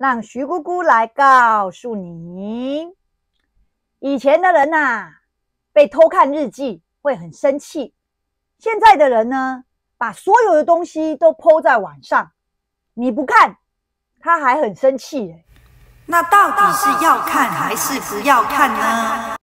让徐姑姑来告诉你。以前的人被偷看日记会很生气，现在的人呢，把所有的东西都 po 在网上，你不看，他还很生气耶。 那到底是要看还是不要看呢？